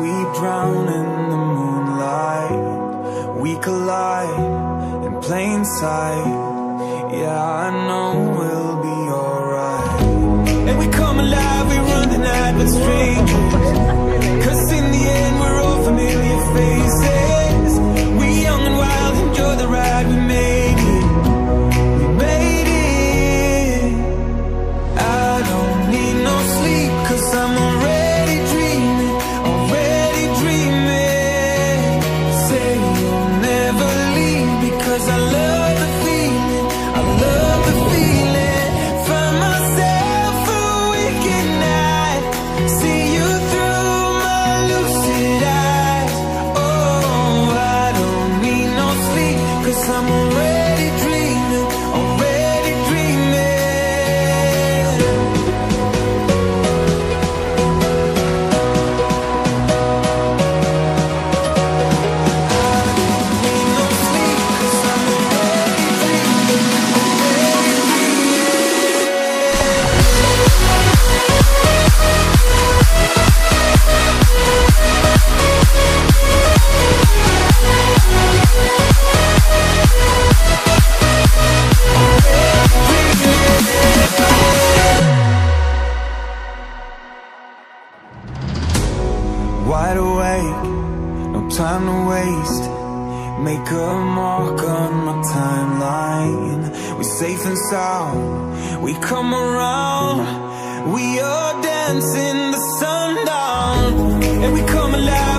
we drown in the moonlight, we collide in plain sight. Yeah, I know we'll be alright. And we come alive, we run the night with strangers, 'cause in the end we're all familiar faces. We young and wild, enjoy the ride, we made it, we made it. I don't need no sleep, 'cause I'm already dreaming, already dreaming. Say you'll never leave, because I love the feeling, I love the feeling. Find myself awake at night, see you through my lucid eyes. Oh, I don't need no sleep, 'cause I'm already dreaming, already dreaming. Wide awake, no time to waste. Make a mark on my timeline. We're safe and sound, we come around. We are dancing the sundown, and we come alive.